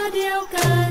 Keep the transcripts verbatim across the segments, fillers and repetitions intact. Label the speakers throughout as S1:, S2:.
S1: เดียวกัน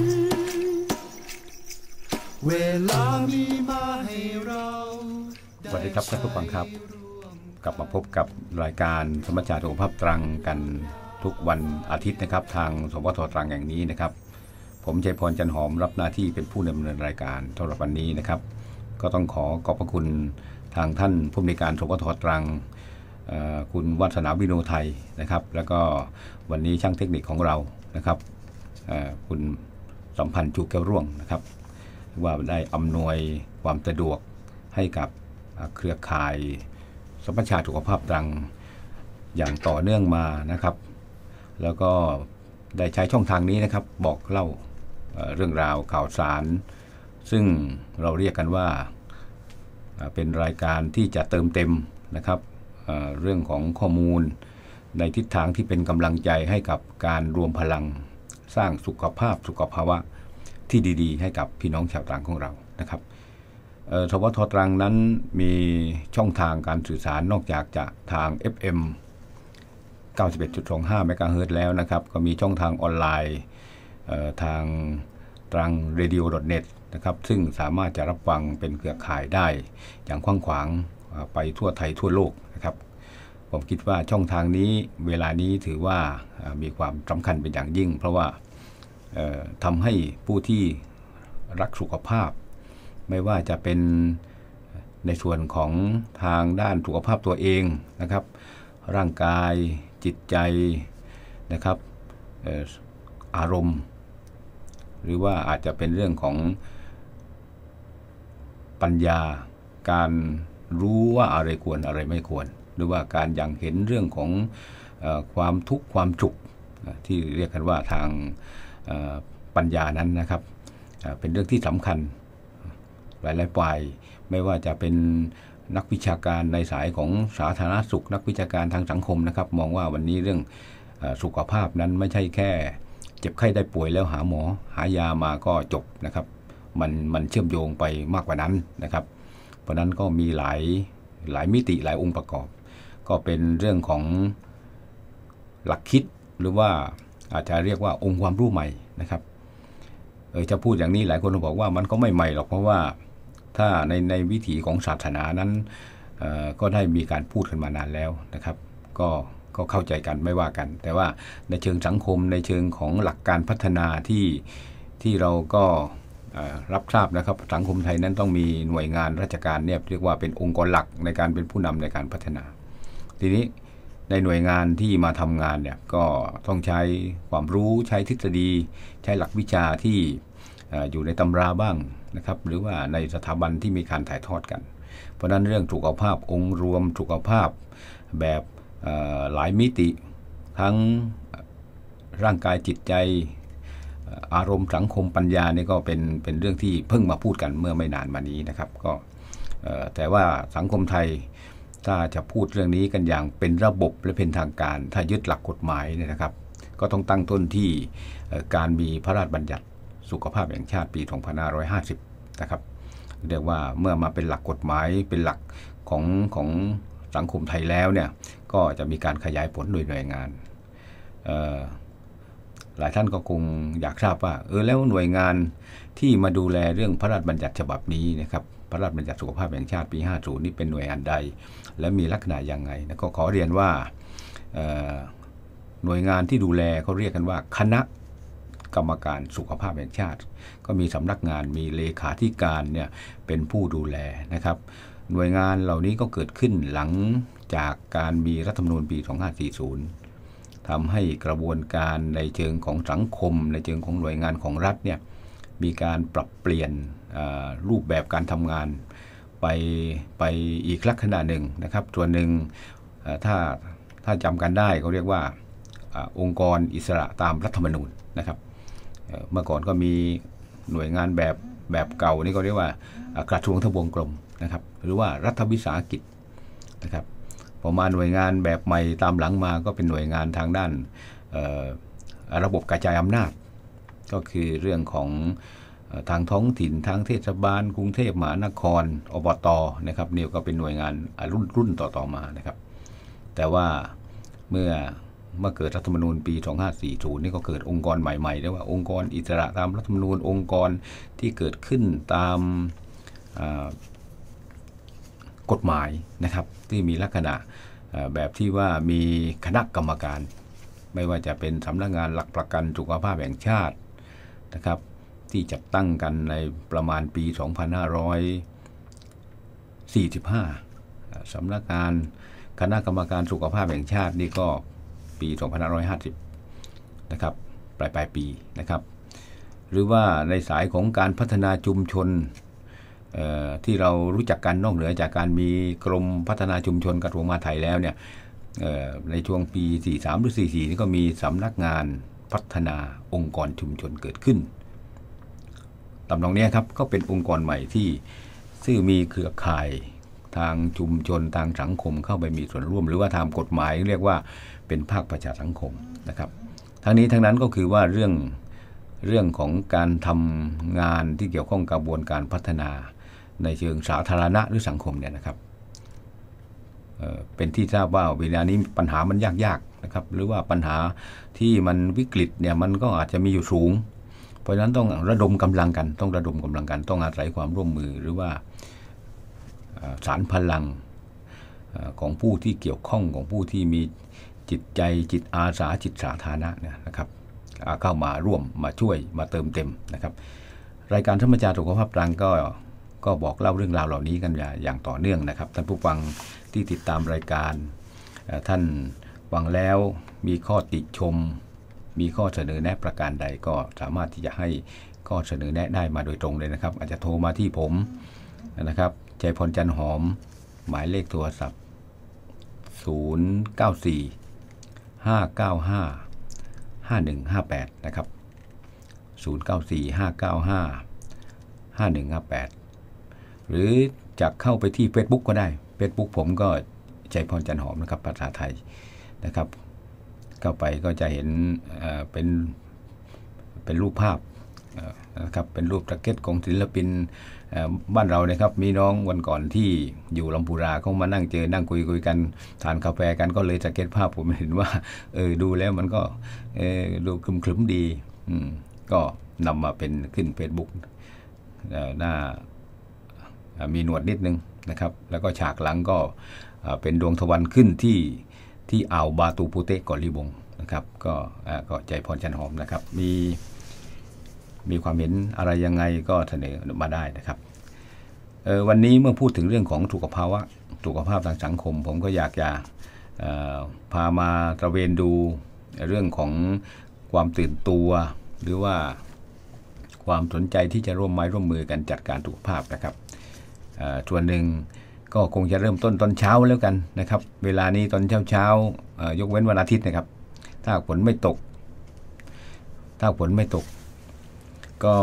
S2: เวลามีมาให้เรา
S3: สวัสดีครับท่านผู้ฟังครับกลับมาพบกับรายการสมัชชาสุขภาพตรังกันทุกวันอาทิตย์นะครับทางสวทตรังแห่งนี้นะครับผมชัยพรจันหอมรับหน้าที่เป็นผู้ดำเนินรายการสำหรับวันนี้นะครับก็ต้องขอขอบพระคุณทางท่านผู้อำนวยการสวทตรังคุณวัฒนาวิโนไทยนะครับแล้วก็วันนี้ช่างเทคนิคของเรานะครับคุณสัมพันธ์จูแก้วร่วงนะครับว่าได้อำนวยความสะดวกให้กับเครือข่ายสมัชชาสุขภาพตรังอย่างต่อเนื่องมานะครับแล้วก็ได้ใช้ช่องทางนี้นะครับบอกเล่าเรื่องราวข่าวสารซึ่งเราเรียกกันว่าเป็นรายการที่จะเติมเต็มนะครับเรื่องของข้อมูลในทิศทางที่เป็นกำลังใจให้กับการรวมพลังสร้างสุขภาพสุขภาวะที่ดีๆให้กับพี่น้องชาวตรังของเรานะครับสวทตรังนั้นมีช่องทางการสื่อสารนอกจากจะทาง เอฟ เอ็ม เก้าสิบเอ็ดจุดสองห้า เมกะเฮิรตซ์แล้วนะครับก็มีช่องทางออนไลน์ทางตรัง เรดิโอ ดอท เน็ต นะครับซึ่งสามารถจะรับฟังเป็นเครือข่ายได้อย่างกว้างขวางไปทั่วไทยทั่วโลกนะครับผมคิดว่าช่องทางนี้เวลานี้ถือว่ามีความสำคัญเป็นอย่างยิ่งเพราะว่าทำให้ผู้ที่รักสุขภาพไม่ว่าจะเป็นในส่วนของทางด้านสุขภาพตัวเองนะครับร่างกายจิตใจนะครับอารมณ์หรือว่าอาจจะเป็นเรื่องของปัญญาการรู้ว่าอะไรควรอะไรไม่ควรหรือว่าการยังเห็นเรื่องของเอ่อความทุกข์ความสุขที่เรียกกันว่าทางปัญญานั้นนะครับเป็นเรื่องที่สำคัญหลายๆฝ่ายไม่ว่าจะเป็นนักวิชาการในสายของสาธารณสุขนักวิชาการทางสังคมนะครับมองว่าวันนี้เรื่องสุขภาพนั้นไม่ใช่แค่เจ็บไข้ได้ป่วยแล้วหาหมอหายามาก็จบนะครับมันมันเชื่อมโยงไปมากกว่านั้นนะครับเพราะนั้นก็มีหลายหลายมิติหลายองค์ประกอบก็เป็นเรื่องของหลักคิดหรือว่าอาจจะเรียกว่าองค์ความรู้ใหม่นะครับเออจะพูดอย่างนี้หลายคนบอกว่ามันก็ไม่ใหม่หรอกเพราะว่าถ้าในในวิถีของศาสนานั้นก็ได้มีการพูดกันมานานแล้วนะครับก็ก็เข้าใจกันไม่ว่ากันแต่ว่าในเชิงสังคมในเชิงของหลักการพัฒนาที่ที่เราก็รับทราบนะครับสังคมไทยนั้นต้องมีหน่วยงานราชการเนี่ยเรียกว่าเป็นองค์กรหลักในการเป็นผู้นำในการพัฒนาทีนี้ในหน่วยงานที่มาทำงานเนี่ยก็ต้องใช้ความรู้ใช้ทฤษฎีใช้หลักวิชาที่อยู่ในตำราบ้างนะครับหรือว่าในสถาบันที่มีการถ่ายทอดกันเพราะนั้นเรื่องสุขภาพองค์รวมสุขภาพแบบหลายมิติทั้งร่างกายจิตใจอารมณ์สังคมปัญญานี่ก็เป็นเป็นเรื่องที่เพิ่งมาพูดกันเมื่อไม่นานมานี้นะครับก็แต่ว่าสังคมไทยถ้าจะพูดเรื่องนี้กันอย่างเป็นระบบและเป็นทางการถ้ายึดหลักกฎหมายเนี่ยนะครับก็ต้องตั้งต้นที่การมีพระราชบัญญัติสุขภาพแห่งชาติปีสองพันห้าร้อยห้าสิบนะครับเรียกว่าเมื่อมาเป็นหลักกฎหมายเป็นหลักของของสังคมไทยแล้วเนี่ยก็จะมีการขยายผลโดยหน่วยงานหลายท่านก็คงอยากทราบว่าเออแล้วหน่วยงานที่มาดูแลเรื่องพระราชบัญญัติฉบับนี้นะครับพระราชบัญญัติสุขภาพแห่งชาติปีห้าสิบนี่เป็นหน่วยงานใดและมีลักษณะยังไงนะก็ขอเรียนว่าหน่วยงานที่ดูแลเขาเรียกกันว่าคณะกรรมการสุขภาพแห่งชาติก็มีสำนักงานมีเลขาธิการเนี่ยเป็นผู้ดูแลนะครับหน่วยงานเหล่านี้ก็เกิดขึ้นหลังจากการมีรัฐธรรมนูญปีสองพันห้าร้อยสี่สิบทำให้กระบวนการในเชิงของสังคมในเชิงของหน่วยงานของรัฐเนี่ยมีการปรับเปลี่ยนรูปแบบการทำงานไปไปอีกลักษณะหนึ่งนะครับส่วนหนึ่งถ้าถ้าจำกันได้เขาเรียกว่าองค์กรอิสระตามรัฐธรรมนูญนะครับเมื่อก่อนก็มีหน่วยงานแบบแบบเก่านี่ก็เรียกว่ากระทรวงทบวงกรมนะครับหรือว่ารัฐวิสาหกิจนะครับพอมาหน่วยงานแบบใหม่ตามหลังมาก็เป็นหน่วยงานทางด้านระบบกระจายอำนาจก็คือเรื่องของทางท้องถิ่นทางเทศบาลกรุงเทพมหานครอบต.นะครับนี่ก็เป็นหน่วยงานรุ่นรุ่นต่อๆมานะครับแต่ว่าเมื่อเมื่อเกิดรัฐธรรมนูญปีสองห้าสี่ศูนย์นี่ก็เกิดองค์กรใหม่ๆเรียกว่าองค์กรอิสระตามรัฐธรรมนูญองค์กรที่เกิดขึ้นตามกฎหมายนะครับที่มีลักษณะแบบที่ว่ามีคณะกรรมการไม่ว่าจะเป็นสำนักงานหลักประกันสุขภาพแห่งชาตินะครับที่จัดตั้งกันในประมาณปีสองพันห้าร้อยสี่สิบห้าสำนักงานคณะกรรมการสุขภาพแห่งชาตินี่ก็ปีสองพันห้าร้อยห้าสิบนะครับปลายปลายปีนะครับหรือว่าในสายของการพัฒนาชุมชนที่เรารู้จักกันนอกเหนือจากการมีกรมพัฒนาชุมชนกระทรวงมหาดไทยแล้วเนี่ยในช่วงปีสี่สิบสามหรือสี่สิบสี่นี่ก็มีสำนักงานพัฒนาองค์กรชุมชนเกิดขึ้นตำนองนี้ครับก็เป็นองค์กรใหม่ที่ซึ่งมีเครือข่ายทางชุมชนทางสังคมเข้าไปมีส่วนร่วมหรือว่าทางกฎหมายเรียกว่าเป็นภาคประชาสังคมนะครับทั้งนี้ทั้งนั้นก็คือว่าเรื่องเรื่องของการทำงานที่เกี่ยวข้องกับกระบวนการพัฒนาในเชิงสาธารณะหรือสังคมเนี่ยนะครับ เอ่อ เป็นที่ทราบว่าเวลานี้ปัญหามันยากๆนะครับหรือว่าปัญหาที่มันวิกฤตเนี่ยมันก็อาจจะมีอยู่สูงเพราะฉะนั้นต้องระดมกำลังกันต้องระดมกำลังกันต้องอาศัยความร่วมมือหรือว่าสารพลังของผู้ที่เกี่ยวข้องของผู้ที่มีจิตใจจิตอาสาจิตสาธารณะเนี่ยนะครับเข้ามาร่วมมาช่วยมาเติมเต็มนะครับรายการธรรมจาสุขภาพตรังก็ก็บอกเล่าเรื่องราวเหล่านี้กันอย่างต่อเนื่องนะครับท่านผู้ฟังที่ติดตามรายการท่านฟังแล้วมีข้อติชมมีข้อเสนอแนะประการใดก็สามารถที่จะให้ข้อเสนอแนะได้มาโดยตรงเลยนะครับอาจจะโทรมาที่ผมนะครับใจพรจันหอมหมายเลขโทรศัพท์ศูนย์ เก้า สี่ ห้า เก้า ห้า ห้า หนึ่ง ห้า แปดนะครับศูนย์ เก้า สี่ ห้า เก้า ห้า ห้า หนึ่ง ห้า แปดหรือจะเข้าไปที่ Facebook ก็ได้ Facebook ผมก็ใจพรจันหอมนะครับภาษาไทยนะครับเข้าไปก็จะเห็นเป็นเป็นรูปภาพนะครับเป็นรูปตะเก็ตของศิลปินบ้านเรานะครับมีน้องวันก่อนที่อยู่ลำพูราเขามานั่งเจอนั่งคุยคุยกันทานกาแฟกันก็เลยตะเก็ตภาพผมเห็นว่าเออดูแล้วมันก็เออดูคลึ้มๆดีอืมก็นำมาเป็นขึ้น Facebook หน้ามีหนวดนิดนึงนะครับแล้วก็ฉากหลังก็เป็นดวงทวันขึ้นที่ที่อ่าวบาตูปูเตเกาะลีบงนะครับก็ก็ใจพรจันหอมนะครับมีมีความเห็นอะไรยังไงก็เสนอมาได้นะครับเอ่อวันนี้เมื่อพูดถึงเรื่องของสุขภาวะสุขภาพทางสังคมผมก็อยากจะพามาตระเวนดูเรื่องของความตื่นตัวหรือว่าความสนใจที่จะร่วมไม้ร่วมมือกันจัดการสุขภาพนะครับส่วนหนึ่งก็คงจะเริ่มต้นตอนเช้าแล้วกันนะครับเวลานี้ตอนเช้าเช้ายกเว้นวันอาทิตย์นะครับถ้าฝนไม่ตกถ้าฝนไม่ตกก็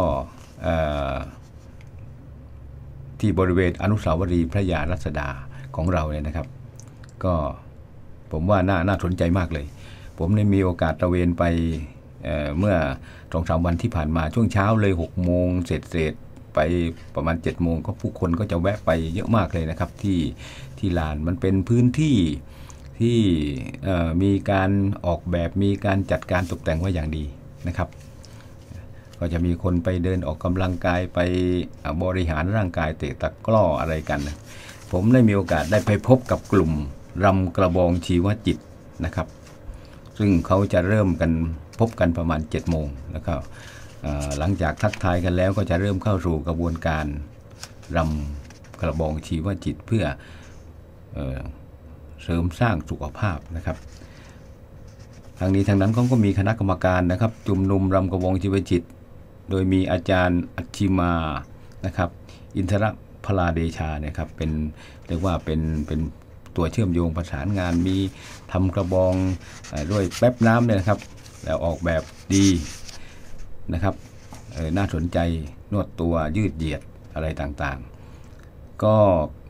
S3: ที่บริเวณอนุสาวรีย์พระยารัศดาของเราเนี่ยนะครับก็ผมว่าน่าน่าสนใจมากเลยผมได้มีโอกาสตระเวนไป เ, เมื่อสองสามวันที่ผ่านมาช่วงเช้าเลยหกโมงเสร็จเสร็จไปประมาณเจ็ดโมงก็ผู้คนก็จะแวะไปเยอะมากเลยนะครับที่ที่ลานมันเป็นพื้นที่ที่มีการออกแบบมีการจัดการตกแต่งไว้อย่างดีนะครับก็จะมีคนไปเดินออกกำลังกายไปบริหารร่างกายเตะตะกร้ออะไรกันผมได้มีโอกาสได้ไปพบกับกลุ่มรำกระบองชีวจิตนะครับซึ่งเขาจะเริ่มกันพบกันประมาณเจ็ดโมงแล้วก็หลังจากทักทายกันแล้วก็จะเริ่มเข้าสู่กระบวนการรำกระบองชีวจิตเพื่อเอ่อเสริมสร้างสุขภาพนะครับทางนี้ทางนั้นเขาก็มีคณะกรรมการนะครับจุมนุมรำกระบองชีวจิตโดยมีอาจารย์อัชชิมานะครับอินทรพลาเดชาเนี่ยครับเป็นเรียกว่าเป็นเป็นตัวเชื่อมโยงประสานงานมีทำกระบองด้วยแป๊บน้ำเนี่ยนะครับแล้วออกแบบดีนะครับน่าสนใจนวดตัวยืดเหยียดอะไรต่างๆก็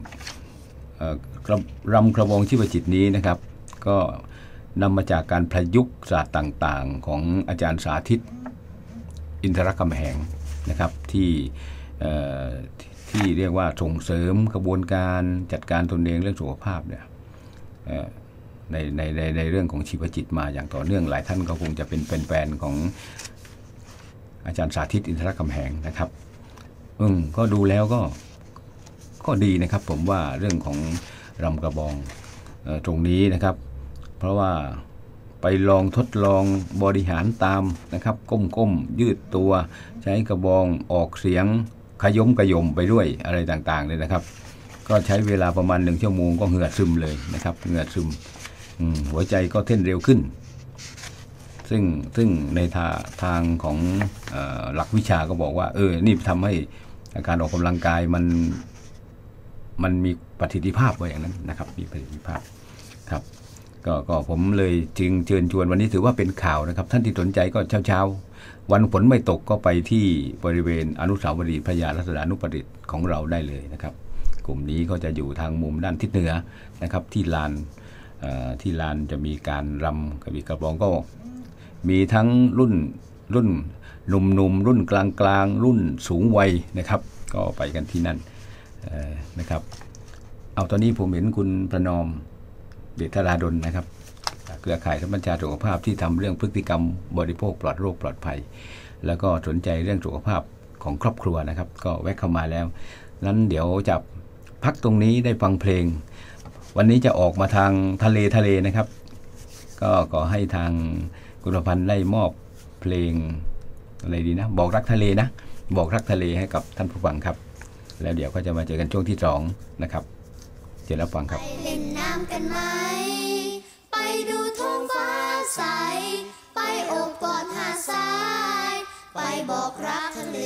S3: รำกระบองชีวจิตนี้นะครับก็นำมาจากการประยุกต์ศาสตร์ต่างๆของอาจารย์สาธิตอินทรคำแหงนะครับที่ที่เรียกว่าส่งเสริมกระบวนการจัดการตนเองเรื่องสุขภาพเนี่ยในในในในเรื่องของชีวจิตมาอย่างต่อเนื่องหลายท่านก็คงจะเป็นเป็นแฟนของอาจารย์สาธิตอินทรคำแหงนะครับอืมก็ดูแล้วก็ก็ดีนะครับผมว่าเรื่องของรำกระบองเอ่อตรงนี้นะครับเพราะว่าไปลองทดลองบริหารตามนะครับก้มๆยืดตัวใช้กระบองออกเสียงขยมกระยมไปด้วยอะไรต่างๆเลยนะครับก็ใช้เวลาประมาณหนึ่งชั่วโมงก็เหงื่อซึมเลยนะครับเหงื่อซึมหัวใจก็เต้นเร็วขึ้นซึ่งซึ่งในทาทางของเอ่อหลักวิชาก็บอกว่าเออนี่ทำให้การออกกำลังกายมันมันมีประสิทธิภาพว่าอย่างนั้นนะครับมีประสิทธิภาพครับก็ก็ผมเลยจึงเชิญชวนวันนี้ถือว่าเป็นข่าวนะครับท่านที่สนใจก็เช้าๆวันฝนไม่ตกก็ไปที่บริเวณอนุสาวรีย์พระยารัศดานุประดิษฐ์ของเราได้เลยนะครับกลุ่มนี้ก็จะอยู่ทางมุมด้านทิศเหนือนะครับที่ลานที่ลานจะมีการรำกระบี่กระบองก็มีทั้งรุ่นรุ่นหนุ่มๆรุ่นกลางๆรุ่นสูงวัยนะครับก็ไปกันที่นั่นนะครับเอาตอนนี้ผมเห็นคุณประนอมเดชธราดลนะครับเครือข่ายสมัชชาสุขภาพที่ทำเรื่องพฤติกรรมบริโภคปลอดโรคปลอดภัยแล้วก็สนใจเรื่องสุขภาพของครอบครัวนะครับก็แวะเข้ามาแล้วนั้นเดี๋ยวจะพักตรงนี้ได้ฟังเพลงวันนี้จะออกมาทางทะเลทะเลนะครับก็ขอให้ทางคุณประพันธ์ได้มอบเพลงอะไรดีนะบอกรักทะเลนะบอกรักทะเลให้กับท่านผู้ฟังครับแล้วเดี๋ยวก็จะมาเจอกันช่วงที่สองนะครับเจอแล้วฟังครับ
S1: ไปเล่นน้ำกันไหมไปดูท้องฟ้าใสไปโอบกอดหาดทรายไปบอกรักทะเล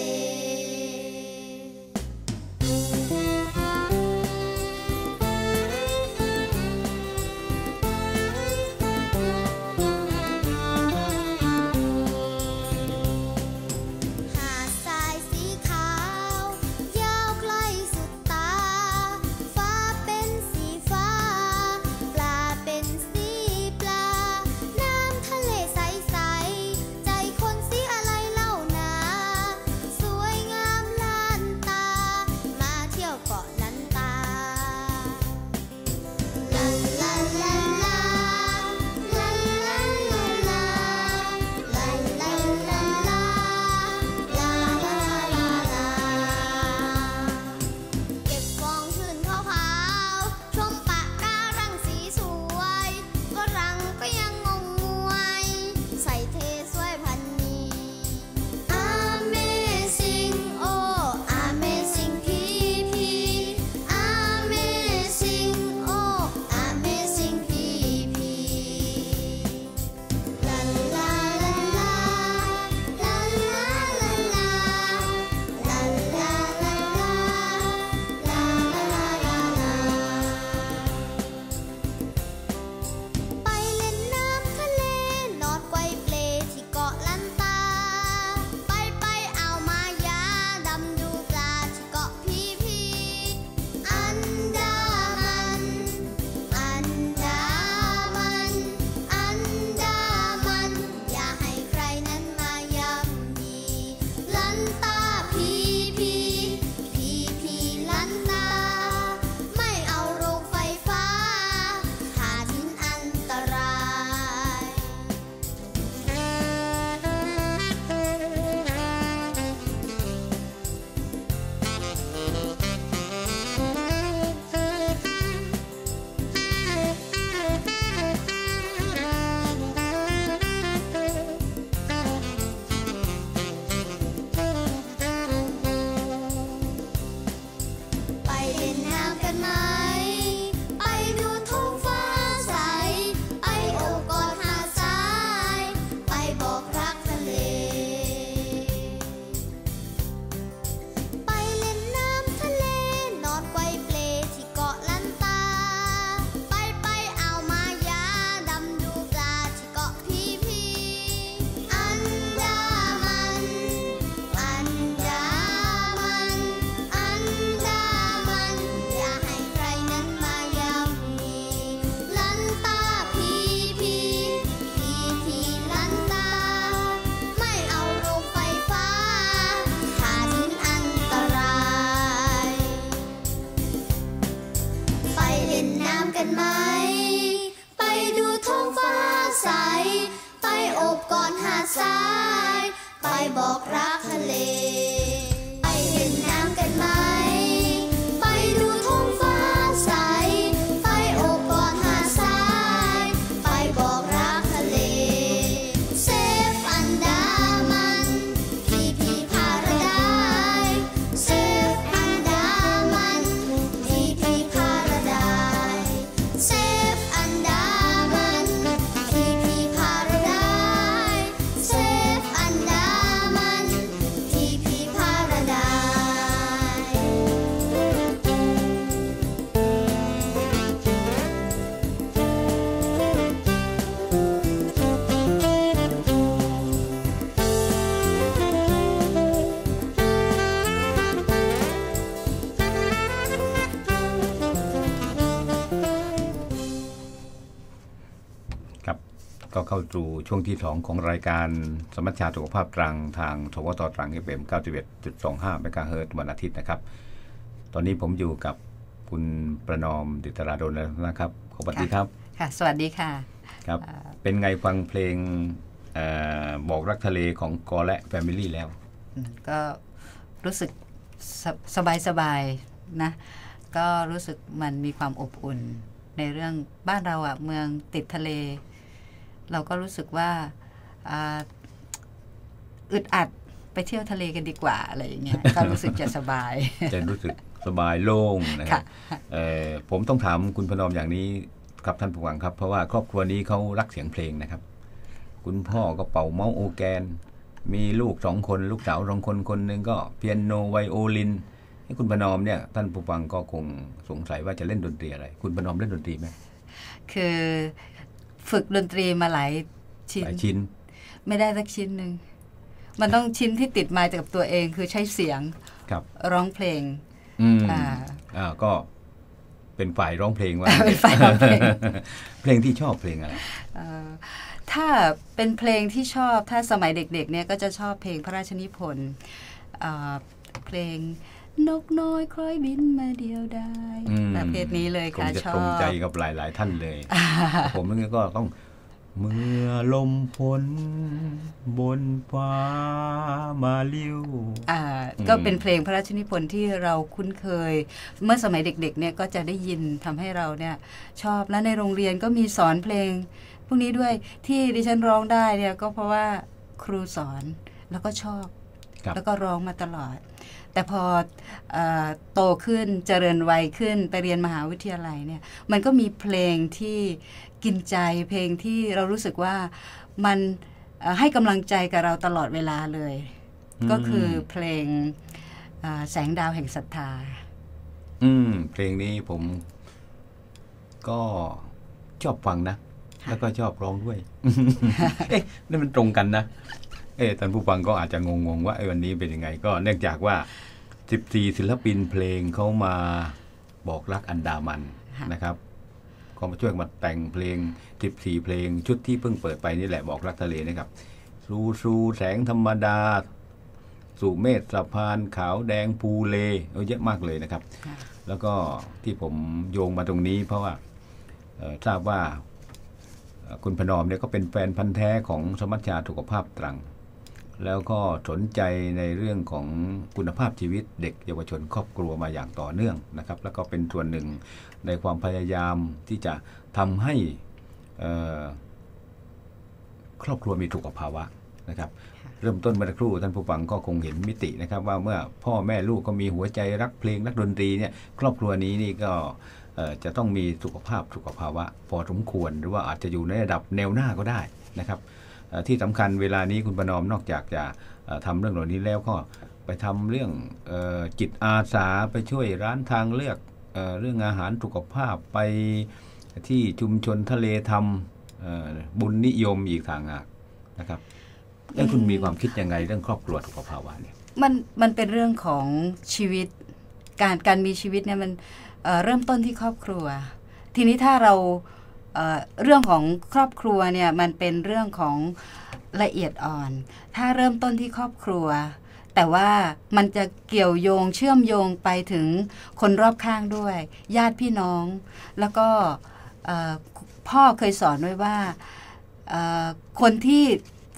S1: สวยบอกรักทะเลไปเห็นน้ำกันไหมไปดูท้องฟ้าใสไปโอบกอดหาดทรายไปบอกรักทะเลเซฟอันดามันพีพีพาราไดซ์เซฟอันดามันพีพีพาราไดซ์เซฟอันดามันพีพีพาราไดซ์เซฟอันดามันพีพีพาราไดซ์
S3: ครับก็เข้าสู่ช่วงที่สองของรายการสมัชชาสุขภาพตรังทางทวตตรัง เอฟ เอ็ม เก้าสิบเอ็ดจุดสองห้า เมกะเฮิรตซ์วันอาทิตย์นะครับตอนนี้ผมอยู่กับคุณประนอมดิตราดลนะครับสวัสดีครับ
S4: ค่ะสวัสดีค่ะ
S3: ครับเป็นไงฟังเพลงเอ่อบอกรักทะเลของกอและแฟมิลี่แล้ว
S4: ก็รู้สึกสบายสบายนะก็รู้สึกมันมีความอบอุ่นในเรื่องบ้านเราอ่ะเมืองติดทะเลเราก็รู้สึกว่าอึดอัดไปเที่ยวทะเลกันดีกว่าอะไรอย่างเงี้ยก็รู้สึกจะสบาย
S3: จะรู้สึกสบายโล่งนะครับผมต้องถามคุณพนอมอย่างนี้ครับท่านผู้ฟังครับเพราะว่าครอบครัวนี้เขารักเสียงเพลงนะครับคุณพ่อก็เป่าเมาส์โอแกนมีลูกสองคนลูกสาวสองคนคนหนึ่งก็เปียโนไวโอลินให้คุณพนอมเนี่ยท่านผู้ฟังก็คงสงสัยว่าจะเล่นดนตรีอะไรคุณพนอมเล่นดนตรีไหม
S4: คือฝึกดนตรีมาหลายชิ้น
S3: หลายชิ้น
S4: ไม่ได้สักชิ้นหนึ่งมันต้องชิ้นที่ติดมาจากตัวเองคือใช้เสียงร้องเพลง
S3: อืมอ่าอ่าก็เป็นฝ่ายร้องเพลงว่า
S4: เป็นฝ่ายร้องเพลง
S3: เพลงที่ชอบเพลงอะไร
S4: ถ้าเป็นเพลงที่ชอบถ้าสมัยเด็กๆเนี่ยก็จะชอบเพลงพระราชนิพนธ์เพลงนกน้อยคล้อยบินมาเดียวได้ประเภทนี้เลยค่ะชอบ
S3: ตรงใจกับหลายๆท่านเลยผมนี่ก็ต้องเมื่อลมฝนบนฟ้ามาลิ้ว
S4: อ่าก็เป็นเพลงพระราชนิพนธ์ที่เราคุ้นเคยเมื่อสมัยเด็กๆเนี่ยก็จะได้ยินทำให้เราเนี่ยชอบและในโรงเรียนก็มีสอนเพลงพวกนี้ด้วยที่ดิฉันร้องได้เนี่ยก็เพราะว่าครูสอนแล้วก็ชอบแล้วก็ร้องมาตลอดแต่พอเอ่อโตขึ้นเจริญวัยขึ้นไปเรียนมหาวิทยาลัยเนี่ยมันก็มีเพลงที่กินใจเพลงที่เรารู้สึกว่ามันให้กำลังใจกับเราตลอดเวลาเลยก็คือเพลงแสงดาวแห่งศรัทธา
S3: อืมเพลงนี้ผมก็ชอบฟังนะแล้วก็ชอบร้องด้วย เอ๊ะนี่มันตรงกันนะเอ๊ะท่านผู้ฟังก็อาจจะงงๆว่าไอ้วันนี้เป็นยังไงก็เนื่องจากว่าสิบสี่ศิลปินเพลงเขามาบอกรักอันดามันนะครับเขามาช่วยมาแต่งเพลงสิบสี่เพลงชุดที่เพิ่งเปิดไปนี่แหละบอกรักทะเลนะครับสูสูแสงธรรมดาสุเมธสะพานขาวแดงภูเลเยอะมากเลยนะครับแล้วก็ที่ผมโยงมาตรงนี้เพราะว่าทราบว่าคุณพนอมเนี่ยก็เป็นแฟนพันธ์แท้ของสมัชชาสุขภาพตรังแล้วก็สนใจในเรื่องของคุณภาพชีวิตเด็กเยาวชนครอบครัวมาอย่างต่อเนื่องนะครับแล้วก็เป็นส่วนหนึ่งในความพยายามที่จะทำให้ครอบครัวมีสุขภาวะนะครับเริ่มต้นเมื่อสักครู่ท่านผู้ฟังก็คงเห็นมิตินะครับว่าเมื่อพ่อแม่ลูกก็มีหัวใจรักเพลงรักดนตรีเนี่ยครอบครัวนี้นี่ก็จะต้องมีสุขภาพสุขภาวะพอสมควรหรือว่าอาจจะอยู่ในระดับแนวหน้าก็ได้นะครับที่สำคัญเวลานี้คุณประนอมนอกจากจะทำเรื่องเหล่านี้แล้วก็ไปทำเรื่องจิตอาสาไปช่วยร้านทางเลือกเอ่อเรื่องอาหารสุขภาพไปที่ชุมชนทะเลทำบุญนิยมอีกทางหากนะครับแล้วคุณมีความคิดยังไงเรื่องครอบครัวสุขภาวะเนี่ย
S4: มันมันเป็นเรื่องของชีวิตการการมีชีวิตเนี่ยมัน เอ่อ เริ่มต้นที่ครอบครัวทีนี้ถ้าเรา เอ่อ เรื่องของครอบครัวเนี่ยมันเป็นเรื่องของละเอียดอ่อนถ้าเริ่มต้นที่ครอบครัวแต่ว่ามันจะเกี่ยวโยงเชื่อมโยงไปถึงคนรอบข้างด้วยญาติพี่น้องแล้วก็พ่อเคยสอนไว้ว่าคนที่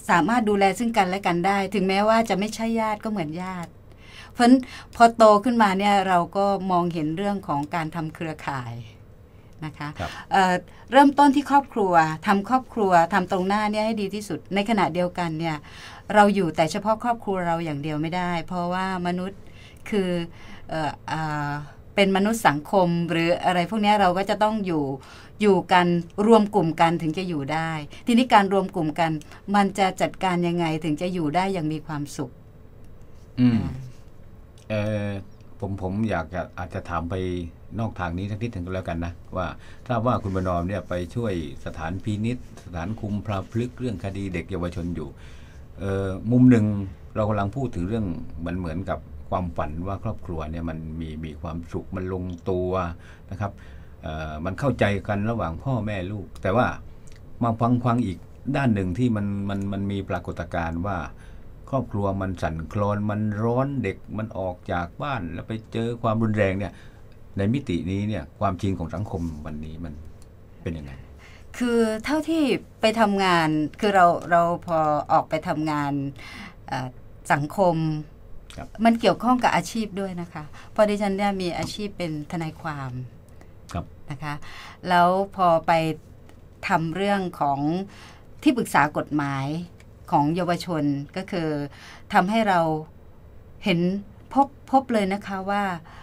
S4: สามารถดูแลซึ่งกันและกันได้ ถึงแม้ว่าจะไม่ใช่ญาติก็เหมือนญาติเพราะฉะนั้นพอโตขึ้นมาเนี่ยเราก็มองเห็นเรื่องของการทำเครือข่ายนะคะเอ่อเริ่มต้นที่ครอบครัวทำครอบครัวทำตรงหน้าเนี่ยให้ดีที่สุดในขณะเดียวกันเนี่ยเราอยู่แต่เฉพาะครอบครัวเราอย่างเดียวไม่ได้เพราะว่ามนุษย์คือเอ่อเอ่อเป็นมนุษย์สังคมหรืออะไรพวกนี้เราก็จะต้องอยู่อยู่กันรวมกลุ่มกันถึงจะอยู่ได้ทีนี้การรวมกลุ่มกันมันจะจัดการยังไงถึงจะอยู่ได้อย่างมีความสุข
S3: อืมเออผมผมอยากจะอาจจะถามไปนอกทางนี้สักนิดหนึ่งก็แล้วกันนะว่าถ้าว่าคุณประนอมเนี่ยไปช่วยสถานพินิจสถานคุมพระพฤกษ์เรื่องคดีเด็กเยาวชนอยู่เอ่อมุมหนึ่งเรากำลังพูดถึงเรื่องมันเหมือนกับความฝันว่าครอบครัวเนี่ยมันมีมีความสุขมันลงตัวนะครับเอ่อมันเข้าใจกันระหว่างพ่อแม่ลูกแต่ว่ามาฟังฟังอีกด้านหนึ่งที่มันมันมันมีปรากฏการณ์ว่าครอบครัวมันสั่นคลอนมันร้อนเด็กมันออกจากบ้านแล้วไปเจอความรุนแรงเนี่ยในมิตินี้เนี่ยความจริงของสังคมวันนี้มันเป็นยังไง
S4: คือเท่าที่ไปทำงานคือเราเราพอออกไปทำงานสังคมมันเกี่ยวข้องกับอาชีพด้วยนะคะเพราะดิฉันเนี่ยมีอาชีพเป็นทนายความนะคะแล้วพอไปทำเรื่องของที่ปรึกษากฎหมายของเยาวชนก็คือทำให้เราเห็นพบพบเลยนะคะว่า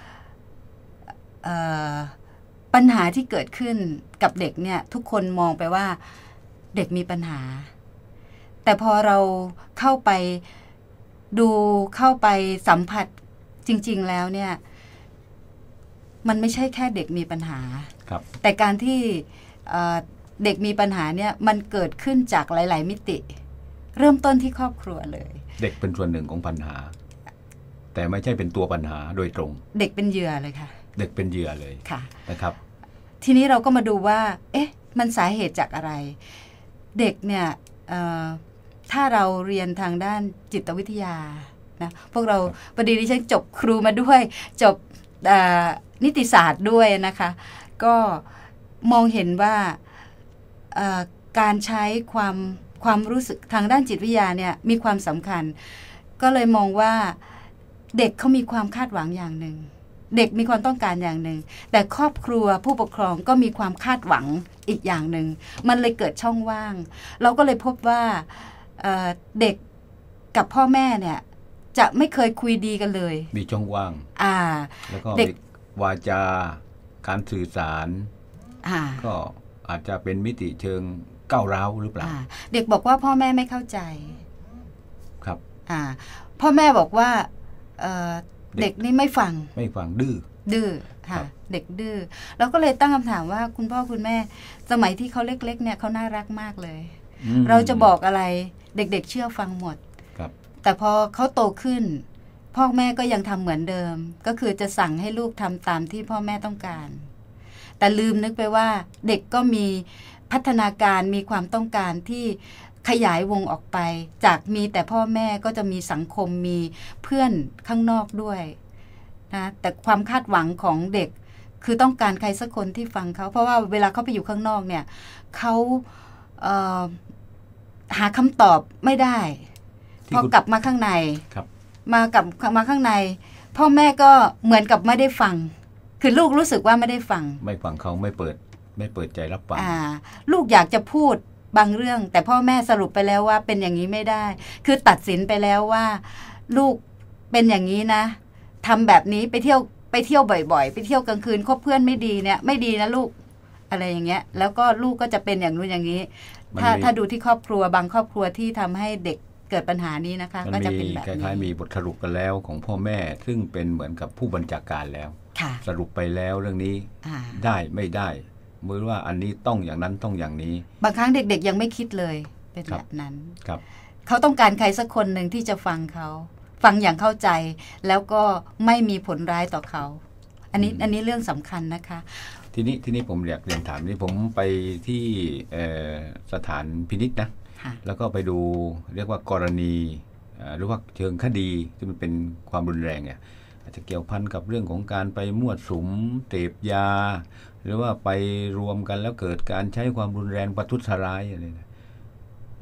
S4: ปัญหาที่เกิดขึ้นกับเด็กเนี่ยทุกคนมองไปว่าเด็กมีปัญหาแต่พอเราเข้าไปดูเข้าไปสัมผัสจริงๆแล้วเนี่ยมันไม่ใช่แค่เด็กมีปัญหาแต่การที่เด็กมีปัญหาเนี่ยมันเกิดขึ้นจากหลายๆมิติเริ่มต้นที่ครอบครัวเลย
S3: เด็กเป็นส่วนหนึ่งของปัญหาแต่ไม่ใช่เป็นตัวปัญหาโดยตรง
S4: เด็กเป็นเหยื่อเลยค่ะ
S3: เด็กเป็นเหยื่อเลย
S4: ค่ะ
S3: นะครับ
S4: ทีนี้เราก็มาดูว่าเอ๊ะมันสาเหตุจากอะไรเด็กเนี่ยถ้าเราเรียนทางด้านจิตวิทยานะพวกเราพอดีดิฉันจบครูมาด้วยจบนิติศาสตร์ด้วยนะคะก็มองเห็นว่าการใช้ความความรู้สึกทางด้านจิตวิทยาเนี่ยมีความสำคัญก็เลยมองว่าเด็กเขามีความคาดหวังอย่างหนึ่งเด็กมีความต้องการอย่างหนึ่งแต่ครอบครัวผู้ปกครองก็มีความคาดหวังอีกอย่างหนึ่งมันเลยเกิดช่องว่างเราก็เลยพบว่า เ, เด็กกับพ่อแม่เนี่ยจะไม่เคยคุยดีกันเลย
S3: มีช่องว่าง
S4: อ่า
S3: แล้วก็เด็กวาจาการสื่อสารก็อาจจะเป็นมิติเชิงก้าวร้าวหรือเปล่า
S4: เด็กบอกว่าพ่อแม่ไม่เข้าใจ
S3: ครับ
S4: อ่าพ่อแม่บอกว่า เ, เด็กนี่ไม่ฟัง
S3: ไม่ฟังดื้อ
S4: ดื้อค่ะเด็กดื้อเราก็เลยตั้งคำถามว่าคุณพ่อคุณแม่สมัยที่เขาเล็กๆเนี่ยเขาน่ารักมากเลยเราจะบอกอะไรเด็กๆเชื่อฟังหมดแต่พอเขาโตขึ้นพ่อแม่ก็ยังทำเหมือนเดิมก็คือจะสั่งให้ลูกทำตามที่พ่อแม่ต้องการแต่ลืมนึกไปว่าเด็กก็มีพัฒนาการมีความต้องการที่ขยายวงออกไปจากมีแต่พ่อแม่ก็จะมีสังคมมีเพื่อนข้างนอกด้วยนะแต่ความคาดหวังของเด็กคือต้องการใครสักคนที่ฟังเขาเพราะว่าเวลาเขาไปอยู่ข้างนอกเนี่ยเขาเอ่อหาคำตอบไม่ได้พอกลับมาข้างในมากับมาข้างในพ่อแม่ก็เหมือนกับไม่ได้ฟังคือลูกรู้สึกว่าไม่ได้ฟัง
S3: ไม่ฟังเขาไม่เปิดไม่เปิดใจรับฟัง
S4: ลูกอยากจะพูดบางเรื่องแต่พ่อแม่สรุปไปแล้วว่าเป็นอย่างนี้ไม่ได้คือตัดสินไปแล้วว่าลูกเป็นอย่างนี้นะทำแบบนี้ไปเที่ยวไปเที่ยวบ่อยๆไปเที่ยวกลางคืนคบเพื่อนไม่ดีเนี่ยไม่ดีนะลูกอะไรอย่างเงี้ยแล้วก็ลูกก็จะเป็นอย่างนู้นอย่างนี้ถ้าถ้าดูที่ครอบครัวบางครอบครัวที่ทำให้เด็กเกิดปัญหานี้นะคะก็จะเป็นแบบนี้
S3: คล้ายๆมีบทสรุปกันแล้วของพ่อแม่ซึ่งเป็นเหมือนกับผู้บัญชาการแล้วสรุปไปแล้วเรื่องนี้ได้ไม่ได้หรือว่าอันนี้ต้องอย่างนั้นต้องอย่างนี้
S4: บางครั้งเด็กๆยังไม่คิดเลยเป็นแบบนั้น
S3: ครับ
S4: เขาต้องการใครสักคนหนึ่งที่จะฟังเขาฟังอย่างเข้าใจแล้วก็ไม่มีผลร้ายต่อเขาอันนี้อันนี้เรื่องสำคัญนะคะ
S3: ทีนี้ทีนี้ผมอยากเรียนถามนี่ผมไปที่สถานพินิจนะแล้วก็ไปดูเรียกว่ากรณีหรือว่าเชิงคดีที่มันเป็นความรุนแรงเนี่ยอาจจะเกี่ยวพันกับเรื่องของการไปมั่วสุมเสพยาหรือว่าไปรวมกันแล้วเกิดการใช้ความรุนแรงประทุษร้ายอะไรนะ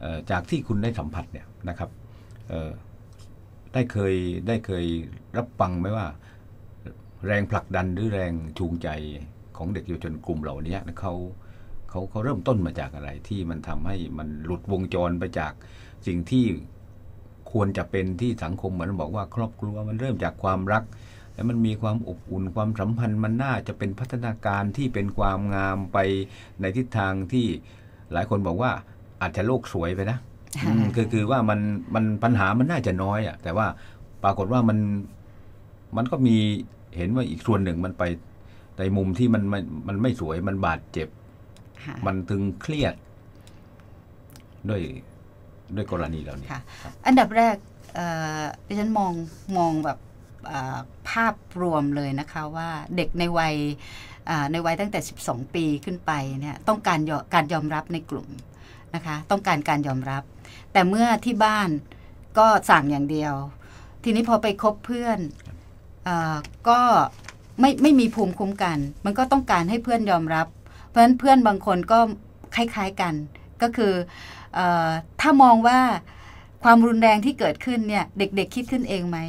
S3: จากที่คุณได้สัมผัสเนี่ยนะครับได้เคยได้เคยรับฟังไหมว่าแรงผลักดันหรือแรงจูงใจของเด็กเยาวชนกลุ่มเหล่านี้เขาเขาเขาเริ่มต้นมาจากอะไรที่มันทำให้มันหลุดวงจรไปจากสิ่งที่ควรจะเป็นที่สังคมเหมือนบอกว่าครอบครัวมันเริ่มจากความรักแล้วมันมีความอบอุ่นความสัมพันธ์มันน่าจะเป็นพัฒนาการที่เป็นความงามไปในทิศทางที่หลายคนบอกว่าอาจจะโลกสวยไปนะ คือคือว่ามันมันปัญหามันน่าจะน้อยอ่ะแต่ว่าปรากฏว่ามันมันก็มีเห็นว่าอีกส่วนหนึ่งมันไปในมุมที่มันมันมันไม่สวยมันบาดเจ็บมันตึงเครียดด้วยด้วยกรณีเหล่านี้
S4: อันดับแรกดิฉันมองมองแบบภาพรวมเลยนะคะว่าเด็กในวัยในวัยตั้งแต่สิบสองปีขึ้นไปเนี่ยต้องการการยอมรับในกลุ่มนะคะต้องการการยอมรับแต่เมื่อที่บ้านก็สั่งอย่างเดียวทีนี้พอไปคบเพื่อนก็ไม่ไม่มีภูมิคุ้มกันมันก็ต้องการให้เพื่อนยอมรับเพราะฉะนั้นเพื่อนบางคนก็คล้ายๆกันก็คือเอ่อถ้ามองว่าความรุนแรงที่เกิดขึ้นเนี่ยเด็กๆคิดขึ้นเองไหม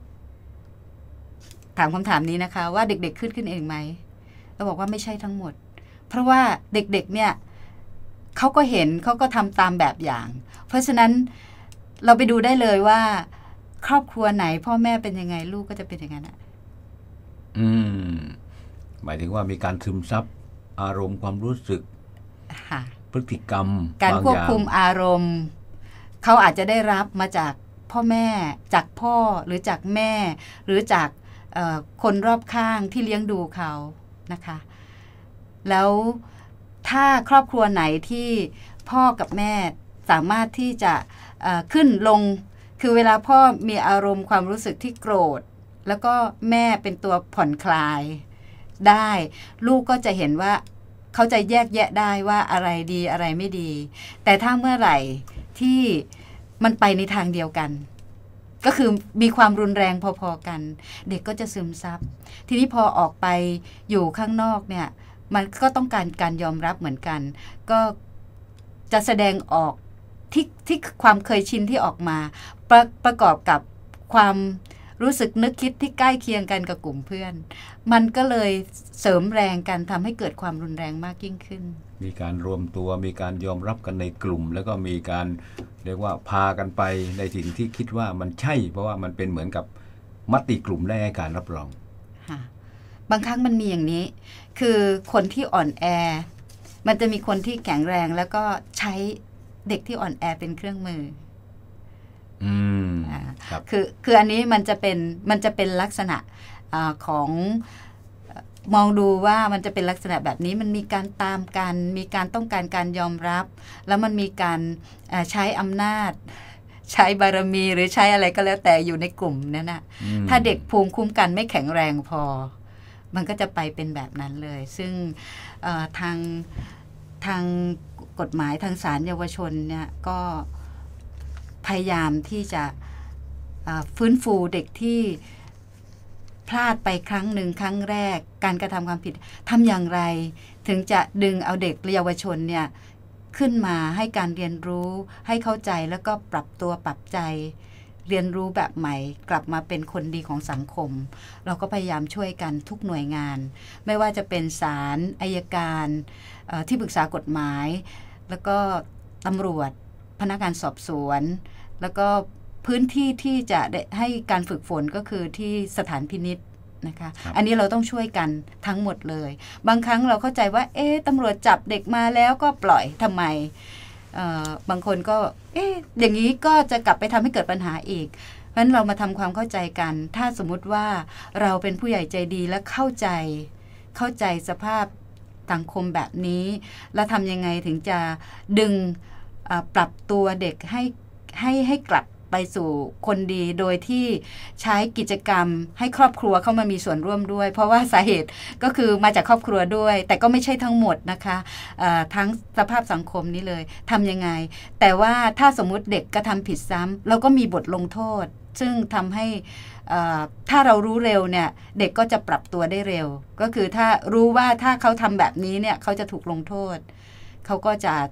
S4: ถามคำถามนี้นะคะว่าเด็กๆขึ้นขึ้นเองไหมเราบอกว่าไม่ใช่ทั้งหมดเพราะว่าเด็กๆเนี่ยเขาก็เห็นเขาก็ทำตามแบบอย่างเพราะฉะนั้นเราไปดูได้เลยว่าครอบครัวไหนพ่อแม่เป็นยังไงลูกก็จะเป็นอย่างนั้นอ่ะ
S3: อืมหมายถึงว่ามีการซึมซับอารมณ์ความรู้สึกพฤติกรรม
S4: การควบคุมอารมณ์เขาอาจจะได้รับมาจากพ่อแม่จากพ่อหรือจากแม่หรือจากคนรอบข้างที่เลี้ยงดูเขานะคะแล้วถ้าครอบครัวไหนที่พ่อกับแม่สามารถที่จะขึ้นลงคือเวลาพ่อมีอารมณ์ความรู้สึกที่โกรธแล้วก็แม่เป็นตัวผ่อนคลายได้ลูกก็จะเห็นว่าเขาจะแยกแยะได้ว่าอะไรดีอะไรไม่ดีแต่ถ้าเมื่อไหร่ที่มันไปในทางเดียวกันก็คือมีความรุนแรงพอๆกันเด็กก็จะซึมซับทีนี้พอออกไปอยู่ข้างนอกเนี่ยมันก็ต้องการการยอมรับเหมือนกันก็จะแสดงออกที่ที่ความเคยชินที่ออกมาประประกอบกับความรู้สึกนึกคิดที่ใกล้เคียงกันกับกลุ่มเพื่อนมันก็เลยเสริมแรงกันทำให้เกิดความรุนแรงมากยิ่งขึ้น
S3: มีการรวมตัวมีการยอมรับกันในกลุ่มแล้วก็มีการเรียกว่าพากันไปในสิ่งที่คิดว่ามันใช่เพราะว่ามันเป็นเหมือนกับมติกลุ่มและการรับรอง
S4: บางครั้งมันมีอย่างนี้คือคนที่อ่อนแอมันจะมีคนที่แข็งแรงแล้วก็ใช้เด็กที่อ่อนแอเป็นเครื่องมือ
S3: อืม
S4: ครับคือคืออันนี้มันจะเป็นมันจะเป็นลักษณะอาของมองดูว่ามันจะเป็นลักษณะแบบนี้มันมีการตามกันมีการต้องการการยอมรับแล้วมันมีการใช้อำนาจใช้บารมีหรือใช้อะไรก็แล้วแต่อยู่ในกลุ่มนั้นนะถ้าเด็กภูมิคุ้มกันไม่แข็งแรงพอมันก็จะไปเป็นแบบนั้นเลยซึ่งทางทางกฎหมายทางศาลเยาวชนเนี่ยก็พยายามที่จะฟื้นฟูเด็กที่พลาดไปครั้งหนึ่งครั้งแรกการกระทำความผิดทำอย่างไรถึงจะดึงเอาเด็กเยาวชนเนี่ยขึ้นมาให้การเรียนรู้ให้เข้าใจแล้วก็ปรับตัวปรับใจเรียนรู้แบบใหม่กลับมาเป็นคนดีของสังคมเราก็พยายามช่วยกันทุกหน่วยงานไม่ว่าจะเป็นศาลอัยการที่ปรึกษากฎหมายแล้วก็ตำรวจพนักงานสอบสวนแล้วก็พื้นที่ที่จะได้ให้การฝึกฝนก็คือที่สถานพินิจนะคะอันนี้เราต้องช่วยกันทั้งหมดเลยบางครั้งเราเข้าใจว่าเอ๊ะตำรวจจับเด็กมาแล้วก็ปล่อยทำไมบางคนก็เอ๊ะอย่างนี้ก็จะกลับไปทำให้เกิดปัญหาอีกเพราะฉะนั้นเรามาทำความเข้าใจกันถ้าสมมุติว่าเราเป็นผู้ใหญ่ใจดีและเข้าใจเข้าใจสภาพสังคมแบบนี้แล้วทำยังไงถึงจะดึงปรับตัวเด็กให้ให้ให้กลับไปสู่คนดีโดยที่ใช้กิจกรรมให้ครอบครัวเข้ามามีส่วนร่วมด้วยเพราะว่าสาเหตุก็คือมาจากครอบครัวด้วยแต่ก็ไม่ใช่ทั้งหมดนะคะทั้งสภาพสังคมนี้เลยทำยังไงแต่ว่าถ้าสมมุติเด็กกระทำผิดซ้ำเราก็มีบทลงโทษซึ่งทำให้ถ้าเรารู้เร็วเนี่ยเด็กก็จะปรับตัวได้เร็วก็คือถ้ารู้ว่าถ้าเขาทำแบบนี้เนี่ยเขาจะถูกลงโทษเขาก็จะ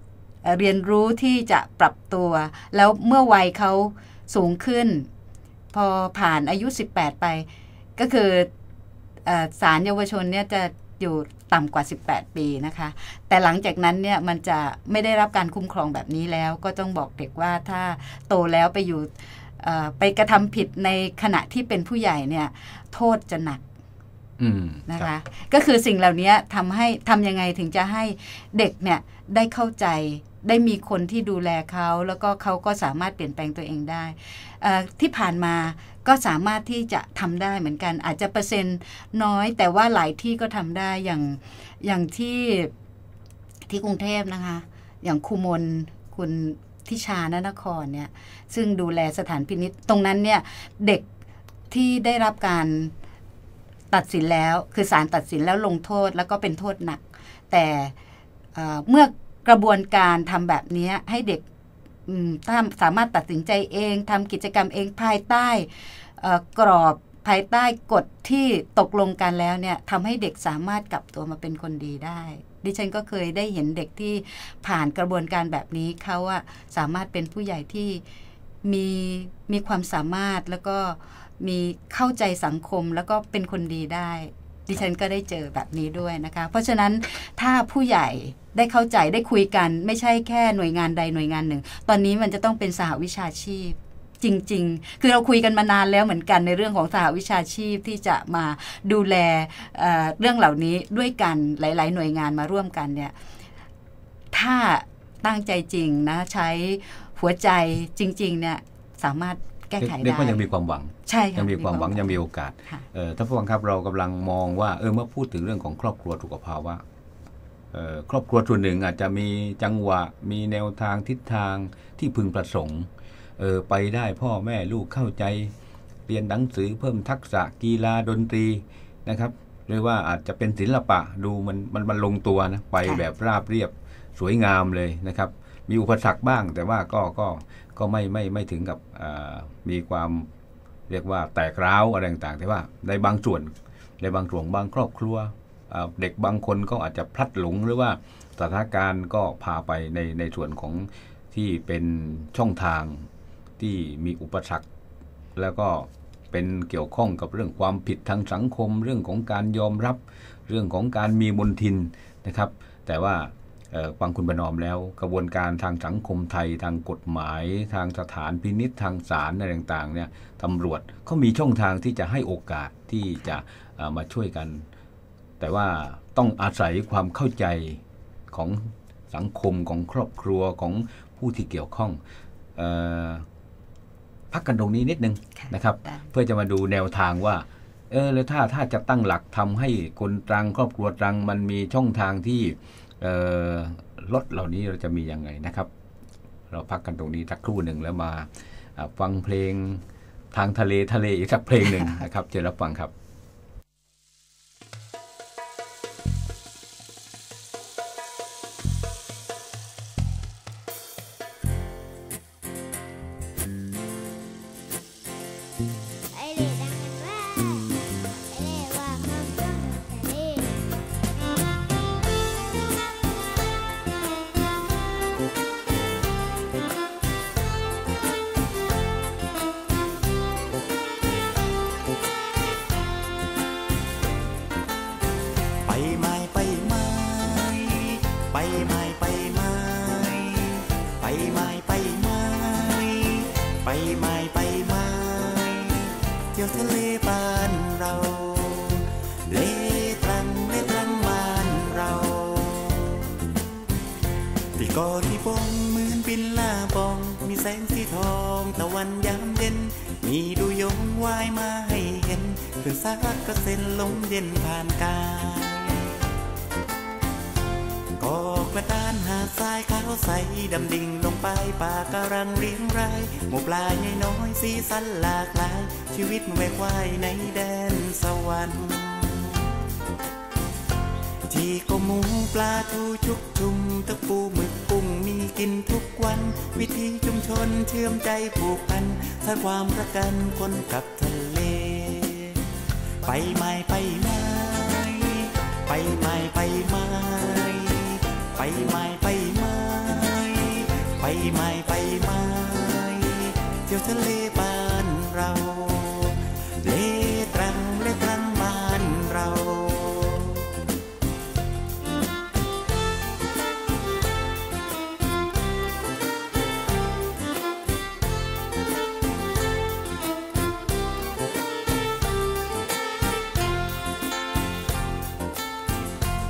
S4: เรียนรู้ที่จะปรับตัวแล้วเมื่อวัยเขาสูงขึ้นพอผ่านอายุสิบแปดไปก็คือศาลเยาวชนเนี่ยจะอยู่ต่ำกว่าสิบแปดปีนะคะแต่หลังจากนั้นเนี่ยมันจะไม่ได้รับการคุ้มครองแบบนี้แล้วก็ต้องบอกเด็กว่าถ้าโตแล้วไปอยู่ไปกระทำผิดในขณะที่เป็นผู้ใหญ่เนี่ยโทษจะหนักนะคะก็คือสิ่งเหล่านี้ทำให้ทำยังไงถึงจะให้เด็กเนี่ยได้เข้าใจได้มีคนที่ดูแลเขาแล้วก็เขาก็สามารถเปลี่ยนแปลงตัวเองได้ที่ผ่านมาก็สามารถที่จะทำได้เหมือนกันอาจจะเปอร์เซ็นต์น้อยแต่ว่าหลายที่ก็ทำได้อย่างอย่างที่ที่กรุงเทพนะคะอย่างครูมนคุณทิชานนครเนี่ยซึ่งดูแลสถานพินิจตรงนั้นเนี่ยเด็กที่ได้รับการตัดสินแล้วคือศาลตัดสินแล้วลงโทษแล้วก็เป็นโทษหนักแต่เมื่อกระบวนการทำแบบนี้ให้เด็กสามารถตัดสินใจเองทำกิจกรรมเองภายใต้กรอบภายใต้กฎที่ตกลงกันแล้วเนี่ยทำให้เด็กสามารถกลับตัวมาเป็นคนดีได้ดิฉันก็เคยได้เห็นเด็กที่ผ่านกระบวนการแบบนี้เขาอะสามารถเป็นผู้ใหญ่ที่มีมีความสามารถแล้วก็มีเข้าใจสังคมแล้วก็เป็นคนดีได้ดิฉันก็ได้เจอแบบนี้ด้วยนะคะเพราะฉะนั้นถ้าผู้ใหญ่ได้เข้าใจได้คุยกันไม่ใช่แค่หน่วยงานใดหน่วยงานหนึ่งตอนนี้มันจะต้องเป็นสหวิชาชีพจริงๆคือเราคุยกันมานานแล้วเหมือนกันในเรื่องของสหวิชาชีพที่จะมาดูแล เอ่อ เรื่องเหล่านี้ด้วยกันหลายๆหน่วยงานมาร่วมกันเนี่ยถ้าตั้งใจจริงนะใช้หัวใจจริงๆเนี่ยสามารถแก้ไขได้เด็กก็
S3: ยังมีความหวัง
S4: ใช่
S3: ยังมีความหวังยังมีโอกาสท่านผู้ฟังครับเรากำลังมองว่าเออเมื่อพูดถึงเรื่องของครอบครัวสุขภาวะครอบครัวส่วนหนึ่งอาจจะมีจังหวะมีแนวทางทิศทางที่พึงประสงค์เออไปได้พ่อแม่ลูกเข้าใจเรียนหนังสือเพิ่มทักษะกีฬาดนตรีนะครับหรือว่าอาจจะเป็นศิลปะดูมันมันมันลงตัวนะไปแบบราบเรียบสวยงามเลยนะครับมีอุปสรรคบ้างแต่ว่าก็ก็ก็ไม่ไม่ไม่ถึงกับมีความเรียกว่าแตกร้าวอะไรต่างๆแต่ว่าในบางส่วนในบางส่วนบางครอบครัวเด็กบางคนก็อาจจะพลัดหลงหรือว่าสถานการณ์ก็พาไปในในส่วนของที่เป็นช่องทางที่มีอุปสรรคแล้วก็เป็นเกี่ยวข้องกับเรื่องความผิดทางสังคมเรื่องของการยอมรับเรื่องของการมีมนทินนะครับแต่ว่าฟังคุณประนอมแล้วกระบวนการทางสังคมไทยทางกฎหมายทางสถานพินิจทางศาลอะไรต่างๆเนี่ยตำรวจเขามีช่องทางที่จะให้โอกาสที่จะมาช่วยกันแต่ว่าต้องอาศัยความเข้าใจของสังคมของครอบครัวของผู้ที่เกี่ยวข้องเอ่อพักกันตรงนี้นิดนึงนะครับเพื่อจะมาดูแนวทางว่าเออแล้วถ้าถ้าจะตั้งหลักทำให้คนตรังครอบครัวตรังมันมีช่องทางที่ลดเหล่านี้เราจะมียังไงนะครับเราพักกันตรงนี้สักครู่หนึ่งแล้วมาฟังเพลงทางทะเลทะเลอีกสักเพลงหนึ่งนะครับเชิญรับฟังครับ
S5: ก็เส้นลมเย็นผ่านกายก็กระดานหาดทรายขาวใสดำดิ่งลงไปป่าการังเรียงรายหมู่ปลาใหญ่น้อยสีสันหลากหลายชีวิตแหวกว่ายในแดนสวรรค์ที่ก็หมูปลาทูชุกชุมตะปูหมึกกุ้งมีกินทุกวันวิถีชุมชนเชื่อมใจผูกพันสร้างความรักกันคนกับทะเลไปไม่ไปไม่ไปไม่ไปไม่ไปไม่ไปไม่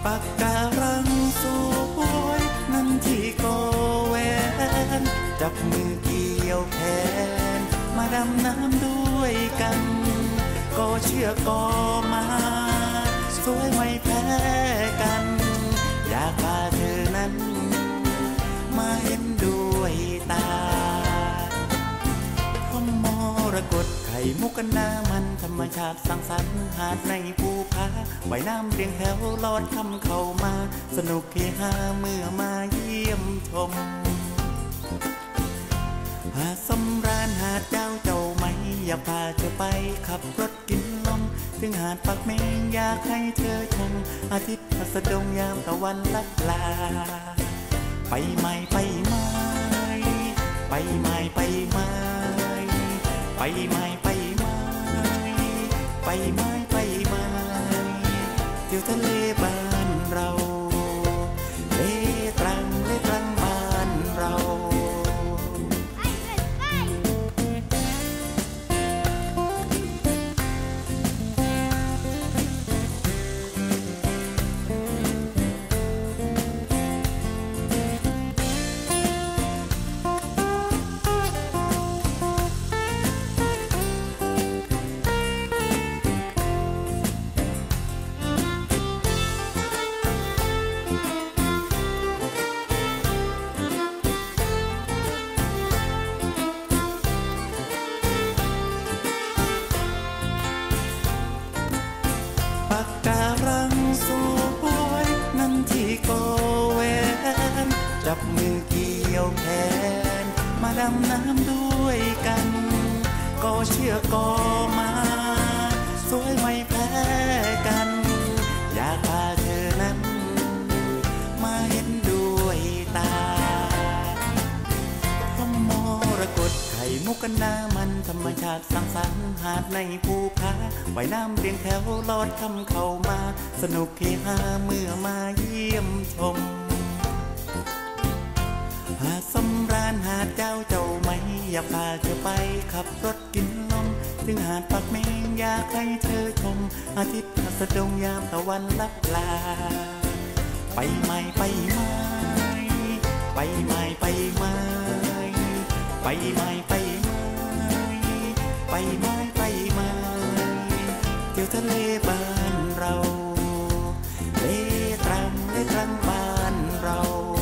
S5: ปากการังสวยนั้นที่โกแวนจับมือเกี่ยวแขนมาดำน้ำด้วยกันก็เชื่อก็มาสวยไม่แพ้กันอยากพาเธอนั้นมาเห็นด้วยตาพมมรกตไข่มุกกันน้ำมันธรรมชาติสร้างสรรค์หาดในภูผาใบน้ำเรียงแถวลอดคำเข้ามาสนุกเฮฮาเมื่อมาเยี่ยมชมหาดสำราญหาดเจ้าเจ้าไหมอยากพาเธอไปขับรถกินลมถึงหาดปากเมงอยากให้เธอชมอาทิตย์สะดงยามตะวันลับลาไปไหมไปไหมไปไหมไปไหมไปไหมไปไหมไปไหมไปไหมเที่ยวทะเลบ้านเราเลตรังเลตรังบ้านเราจับมือเกี่ยวแขนมาดำน้ำด้วยกันก็เชื่อก็มาสวยไม่แพ้กันอยากพาเธอนั้นมาเห็นด้วยตาพมมรกตไข่มุกกันน้ำมันธรรมชาติสร้างสรรค์หาดในภูผาใบน้ำเรียงแถวลอดคำเข้ามาสนุกเฮฮาเมื่อมาเยี่ยมชมหาดสำราญหาดเจ้าเจ้าไหมอยากพาเธอไปขับรถกินลมถึงหาดปากเมงอยากให้เธอชมอาทิตย์สะดงยามตะวันลับลาไปไหมไปไหมไปไหมไปไหมไปไหมไปไหมไปไหมไปไหมเที่ยวทะเลบ้านเราเลตรังเลตรังบ้านเรา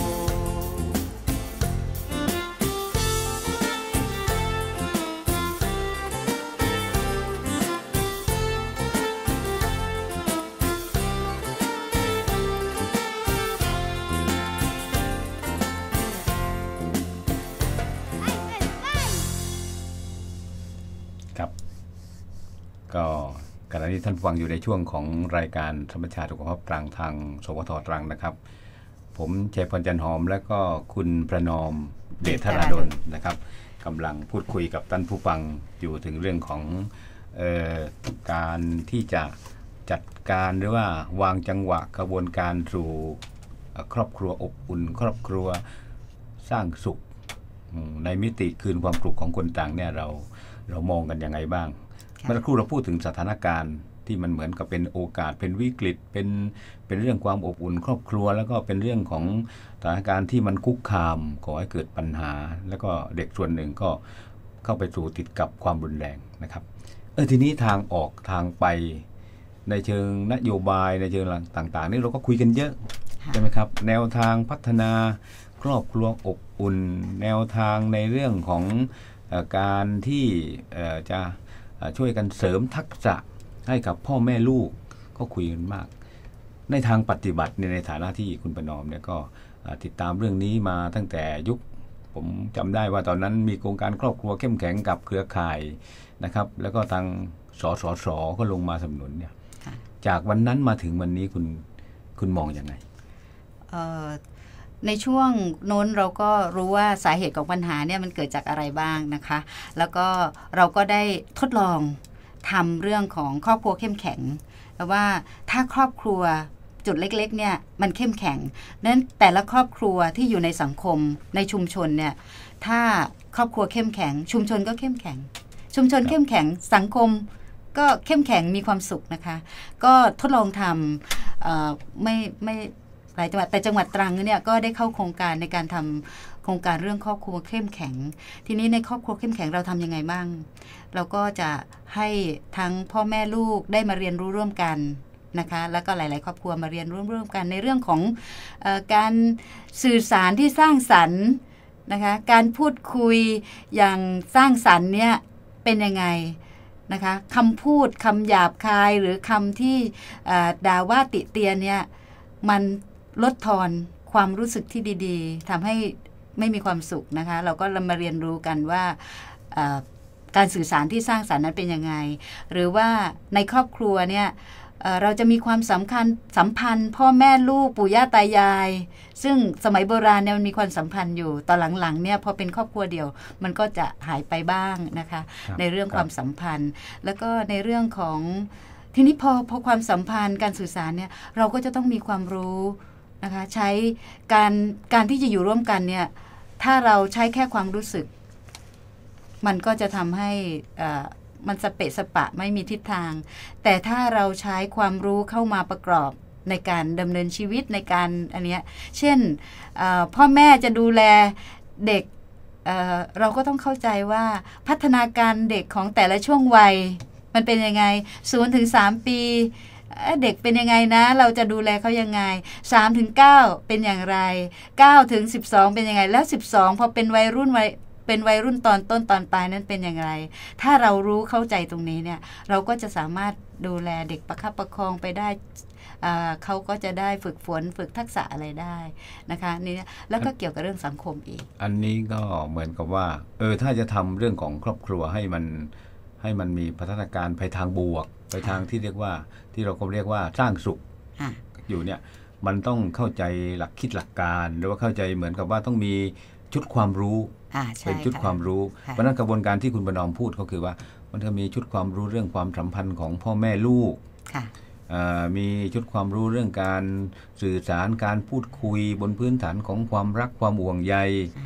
S3: ก็ขณะนี้ท่านฟังอยู่ในช่วงของรายการธรรมชาติสุขภาพตรังทางสวทตรังนะครับผมชัยพรจันหอมและก็คุณประนอมเดชธราดลนะครับกำลังพูดคุยกับท่านผู้ฟังอยู่ถึงเรื่องของเอ่อการที่จะจัดการหรือว่าวางจังหวะกระบวนการสู่ครอบครัวอบอุ่นครอบครัวสร้างสุขในมิติคืนความสุขของคนต่างเนี่ยเราเรามองกันยังไงบ้างเมื่อครู่เราพูดถึงสถานการณ์ที่มันเหมือนกับเป็นโอกาสเป็นวิกฤตเป็นเป็นเรื่องความอบอุ่นครอบครัวแล้วก็เป็นเรื่องของสถานการณ์ที่มันคุกคามก่อให้เกิดปัญหาแล้วก็เด็กส่วนหนึ่งก็เข้าไปสู่ติดกับความรุนแรงนะครับเออทีนี้ทางออกทางไปในเชิงนโยบายในเชิงต่างๆนี่เราก็คุยกันเยอะใช่ไหมครับแนวทางพัฒนาครอบครัวอบอุ่นแนวทางในเรื่องของการที่จะช่วยกันเสริมทักษะให้กับพ่อแม่ลูกก็คุยกันมากในทางปฏิบัติในฐานะที่คุณประนอมเนี่ยก็ติดตามเรื่องนี้มาตั้งแต่ยุคผมจำได้ว่าตอนนั้นมีโครงการครอบครัวเข้มแข็งกับเครือข่ายนะครับแล้วก็ทางสสสก็ลงมาสนับสนุนเนี่ยจากวันนั้นมาถึงวันนี้คุณคุณมองยังไง
S4: ในช่วงโน้นเราก็รู้ว่าสาเหตุของปัญหาเนี่ยมันเกิดจากอะไรบ้างนะคะแล้วก็เราก็ได้ทดลองทำเรื่องของครอบครัวเข้มแข็งแล้วว่าถ้าครอบครัวจุดเล็กๆเนี่ยมันเข้มแข็งนั้นแต่ละครอบครัวที่อยู่ในสังคมในชุมชนเนี่ยถ้าครอบครัวเข้มแข็งชุมชนก็เข้มแข็งชุมชนเข้มแข็งสังคมก็เข้มแข็งมีความสุขนะคะก็ทดลองทไม่ไม่หลายจังหวัดแต่จังหวัดตรังเนี่ยก็ได้เข้าโครงการในการทำโครงการเรื่องครอบครัวเข้มแข็งทีนี้ในครอบครัวเข้มแข็งเราทำยังไงบ้างเราก็จะให้ทั้งพ่อแม่ลูกได้มาเรียนรู้ร่วมกันนะคะแล้วก็หลายๆครอบครัวมาเรียนร่วมร่วมกันในเรื่องของเอ่อการสื่อสารที่สร้างสรรค์นะคะการพูดคุยอย่างสร้างสรรค์เนี่ยเป็นยังไงนะคะคำพูดคำหยาบคายหรือคำที่ด่าว่าติเตียนเนี่ยมันลดทอนความรู้สึกที่ดีๆทำให้ไม่มีความสุขนะคะเราก็มาเรียนรู้กันว่าการสื่อสารที่สร้างสรรค์นั้นเป็นยังไงหรือว่าในครอบครัวเนี่ยเราจะมีความสำคัญสัมพันธ์พ่อแม่ลูกปู่ย่าตายายซึ่งสมัยโบราณเนี่ยมันมีความสัมพันธ์อยู่ตอนหลังๆเนี่ยพอเป็นครอบครัวเดียวมันก็จะหายไปบ้างนะคะในเรื่องความสัมพันธ์แล้วก็ในเรื่องของทีนี้พอพอความสัมพันธ์การสื่อสารเนี่ยเราก็จะต้องมีความรู้นะคะใช้การการที่จะอยู่ร่วมกันเนี่ยถ้าเราใช้แค่ความรู้สึกมันก็จะทำให้มันสเปะสปะไม่มีทิศทางแต่ถ้าเราใช้ความรู้เข้ามาประกอบในการดำเนินชีวิตในการอันเนี้ยเช่นพ่อแม่จะดูแลเด็ก เอ่อ เราก็ต้องเข้าใจว่าพัฒนาการเด็กของแต่ละช่วงวัยมันเป็นยังไงศูนย์ถึงสามปีเด็กเป็นยังไงนะเราจะดูแลเขายังไงสามถึงเก้าเป็นอย่างไรเก้าถึงสิบสองเป็นยังไงแล้วสิบสองพอเป็นวัยรุ่นวัยเป็นวัยรุ่นตอนต้นตอนปลายนั้นเป็นอย่างไรถ้าเรารู้เข้าใจตรงนี้เนี่ยเราก็จะสามารถดูแลเด็กประคับประคองไปได้เขาก็จะได้ฝึกฝนฝึกทักษะอะไรได้นะคะนี่แล้วก็เกี่ยวกับเรื่องสังคมอีก
S3: อันนี้ก็เหมือนกับว่าเออถ้าจะทำเรื่องของครอบครัวให้มันให้มันมีพัฒนาการไปทางบวกไปทางที่เรียกว่าที่เราก็เรียกว่าสร้างสุขอยู่เนี่ยมันต้องเข้าใจหลักคิดหลักการหรือว่าเข้าใจเหมือนกับว่าต้องมีชุดความรู้เป็นชุดความรู้เพราะนั้นกระบวนการที่คุณประนอมพูดก็คือว่ามันจะมีชุดความรู้เรื่องความสัมพันธ์ของพ่อแม่ลูกมีชุดความรู้เรื่องการสื่อสารการพูดคุยบนพื้นฐานของความรักความห่วงใย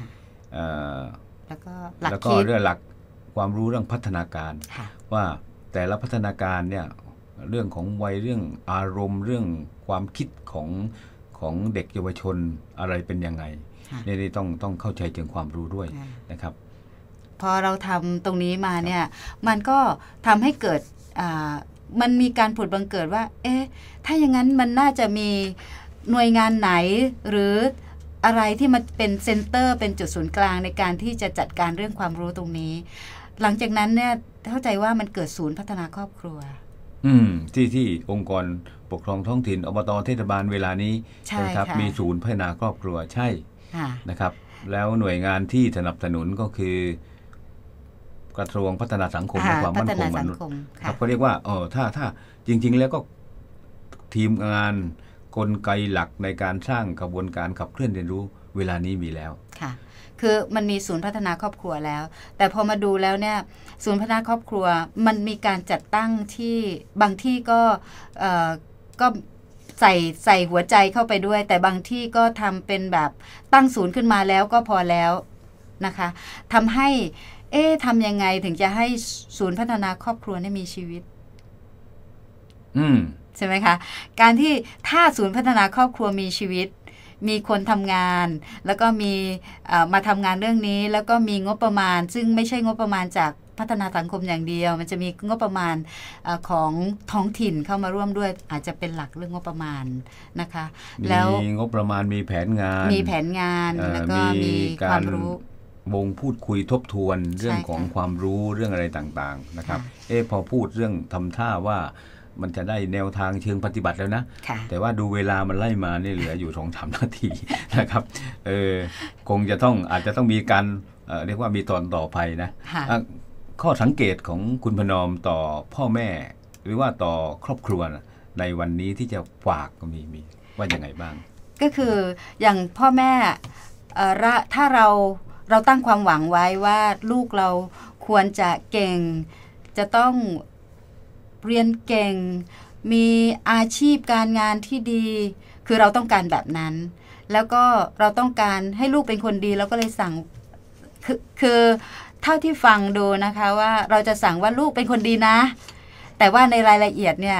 S4: แล้วก็
S3: แล้วก็เรื่องหลักความรู้เรื่องพัฒนาการว่าแต่ละพัฒนาการเนี่ยเรื่องของวัยเรื่องอารมณ์เรื่องความคิดของของเด็กเยาวชนอะไรเป็นยังไงนี่ต้องต้องเข้าใจถึงความรู้ด้วยนะครับ
S4: พอเราทำตรงนี้มาเนี่ยมันก็ทำให้เกิดมันมีการผุดบังเกิดว่าเอ๊ะถ้าอย่างนั้นมันน่าจะมีหน่วยงานไหนหรืออะไรที่มันเป็นเซ็นเตอร์เป็นจุดศูนย์กลางในการที่จะจัดการเรื่องความรู้ตรงนี้หลังจากนั้นเนี่ยเข้าใจว่ามันเกิดศูนย์พัฒนาครอบครัว
S3: อืมที่ที่องค์กรปกครองท้องถิ่นอบต.เทศบาลเวลานี้นะครับมีศูนย์พัฒนาครอบครัวใช่นะครับแล้วหน่วยงานที่สนับสนุนก็คือกระทรวงพัฒนาสังคมและความมั่นคงมนุษย์ครับก็เรียกว่าเออถ้าถ้าจริงๆแล้วก็ทีมงานกลไกหลักในการสร้างกระบวนการขับเคลื่อนเรียนรู้เวลานี้มีแล้ว
S4: ค่ะคือมันมีศูนย์พัฒนาครอบครัวแล้วแต่พอมาดูแล้วเนี่ยศูนย์พัฒนาครอบครัวมันมีการจัดตั้งที่บางที่ก็เอ่อก็ใส่ใส่หัวใจเข้าไปด้วยแต่บางที่ก็ทำเป็นแบบตั้งศูนย์ขึ้นมาแล้วก็พอแล้วนะคะทำให้เอ๊ะทำยังไงถึงจะให้ศูนย์พัฒนาครอบครัวนี่มีชีวิต
S3: อืม
S4: ใช่ไหมคะการที่ถ้าศูนย์พัฒนาครอบครัวมีชีวิตมีคนทำงานแล้วก็มีมาทำงานเรื่องนี้แล้วก็มีงบประมาณซึ่งไม่ใช่งบประมาณจากพัฒนาสังคมอย่างเดียวมันจะมีงบประมาณอของท้องถิ่นเข้ามาร่วมด้วยอาจจะเป็นหลักเรื่องงบประมาณนะคะ
S3: แล้วมีงบประมาณมีแผนงาน
S4: มีแผนงานแล้วก็มีความรู้
S3: วงพูดคุยทบทวนเรื่องของความรู้เรื่องอะไรต่างๆนะครับเอ๊ะพอพูดเรื่องทำท่าว่ามันจะได้แนวทางเชิงปฏิบัติแล้วนะแต่ว่าดูเวลามันไล่มาเนี่ยเหลืออยู่ สองถึงสาม นาทีนะครับเออคงจะต้องอาจจะต้องมีการ เอ่อ เรียกว่ามีตอนต่อไปนะข้อสังเกตของคุณพนอมต่อพ่อแม่หรือว่าต่อครอบครัวในวันนี้ที่จะฝากก็มีมีว่ายังไงบ้าง
S4: ก็คืออย่างพ่อแม่เอ่อถ้าเราเราตั้งความหวังไว้ว่าลูกเราควรจะเก่งจะต้องเรียนเก่งมีอาชีพการงานที่ดีคือเราต้องการแบบนั้นแล้วก็เราต้องการให้ลูกเป็นคนดีแล้วก็เลยสั่งคือคือเท่าที่ฟังดูนะคะว่าเราจะสั่งว่าลูกเป็นคนดีนะแต่ว่าในรายละเอียดเนี่ย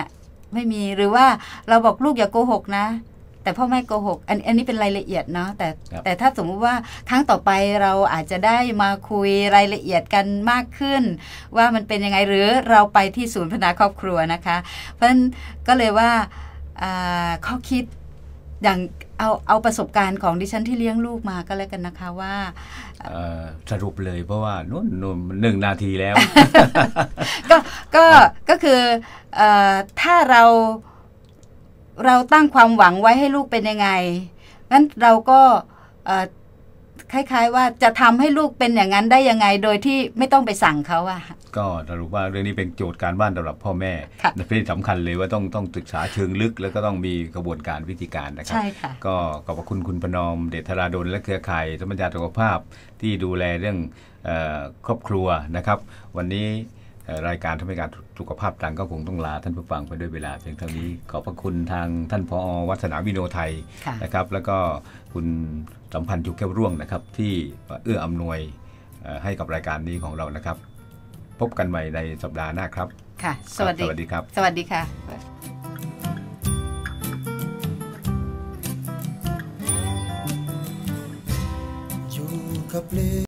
S4: ไม่มีหรือว่าเราบอกลูกอย่าโกหกนะแต่พ่อแม่โกหกอันอันนี้เป็นรายละเอียดเนาะแต่แต่ถ้าสมมติว่าครั้งต่อไปเราอาจจะได้มาคุยรายละเอียดกันมากขึ้นว่ามันเป็นยังไงหรือเราไปที่ศูนย์พัฒนาครอบครัวนะคะเพราะฉะนั้นก็เลยว่าข้อคิดอย่างเอาเอาประสบการณ์ของดิฉันที่เลี้ยงลูกมาก็แล้วกันนะคะว่า
S3: สรุปเลยเพราะว่านู่นนู่นหนึ่งนาทีแล้ว
S4: ก็ก็ก็คือถ้าเราเราตั้งความหวังไว้ให้ลูกเป็นยังไงงั้นเราก็คล้ายๆว่าจะทำให้ลูกเป็นอย่างนั้นได้ยังไงโดยที่ไม่ต้องไปสั่งเขาอะ
S3: ก็สรุปว่าเรื่องนี้เป็นโจทย์การบ้านสำหรับพ่อแม่เป็นสำคัญเลยว่าต้องต้องศึกษาเชิงลึกแล้วก็ต้องมีกระบวนการวิธีการนะครับ
S4: ใช่ค่ะ
S3: ก็ขอบพระคุณคุณประนอมเดชธราดลและเครือข่ายสมัญญาสุขภาพที่ดูแลเรื่องครอบครัวนะครับวันนี้รายการทำให้การสุขภาพต่างก็คงต้องลาท่านผู้ฟังไปด้วยเวลาเพียงเท่านี้ขอบพระคุณทางท่านผอ.วัฒนาวิโนไทยนะครับแล้วก็คุณสัมพันธ์จุกแก้วร่วงนะครับที่เอื้ออำนวยให้กับรายการนี้ของเรานะครับพบกันใหม่ในสัปดาห์หน้าครับ
S4: ค่ะสวัสดี
S3: สวัสดีครับ
S4: สวัสดีค่ะ
S2: อยู่กับ